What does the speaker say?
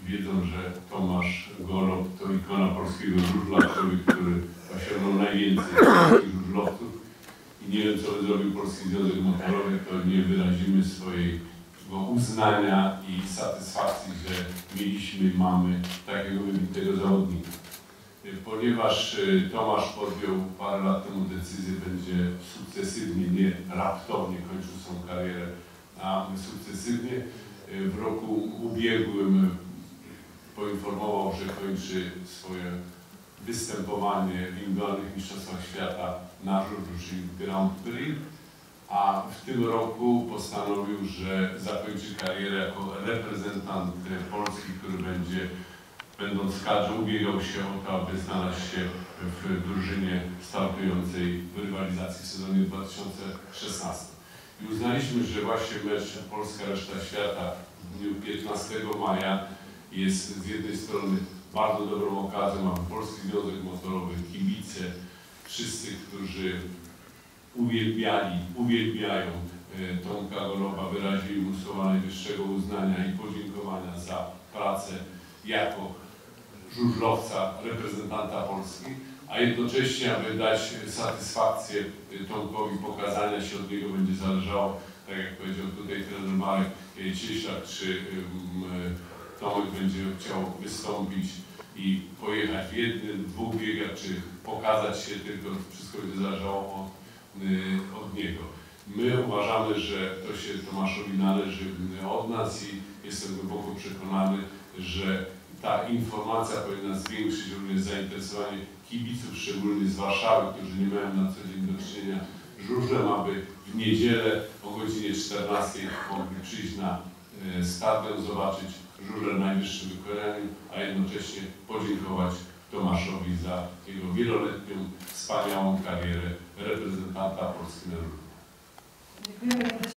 wiedzą, że Tomasz Golob to ikona polskiego żużla, który osiągnął najwięcej polskich żużlowców. I nie wiem, co by zrobił Polski Związek Motorowy, to nie wyrazimy swojego uznania i satysfakcji, że mieliśmy i mamy takiego wybitnego zawodnika. Ponieważ Tomasz podjął parę lat temu decyzję, będzie sukcesywnie, nie raptownie kończył swoją karierę, a sukcesywnie. W roku ubiegłym poinformował, że kończy swoje występowanie w indywidualnych mistrzostwach świata na żużlu, czyli Grand Prix, a w tym roku postanowił, że zakończy karierę jako reprezentant Polski, który będąc w kadrze, ubiegał się o to, aby znaleźć się w drużynie startującej w rywalizacji w sezonie 2016. I uznaliśmy, że właśnie mecz Polska reszta świata w dniu 15 maja jest z jednej strony bardzo dobrą okazją, mamy Polski Związek Motorowy, kibice, wszyscy, którzy uwielbiają Tomka Goloba, wyrazili mu słowa najwyższego uznania i podziękowania za pracę jako żużlowca, reprezentanta Polski, a jednocześnie, aby dać satysfakcję Tomkowi, pokazania się od niego będzie zależało, tak jak powiedział tutaj trener Marek Cieślak, czy Tomek będzie chciał wystąpić i pojechać w jednym, dwóch biegach, czy pokazać się, tylko wszystko będzie zależało od niego. My uważamy, że to się Tomaszowi należy od nas i jestem głęboko przekonany, że ta informacja powinna zwiększyć również zainteresowanie kibiców, szczególnie z Warszawy, którzy nie mają na co dzień do czynienia z żużlem, aby w niedzielę o godzinie 14 mogli przyjść na stadion, zobaczyć żużel w najwyższym wykonaniu, a jednocześnie podziękować Tomaszowi za jego wieloletnią, wspaniałą karierę reprezentanta Polski na żużlu.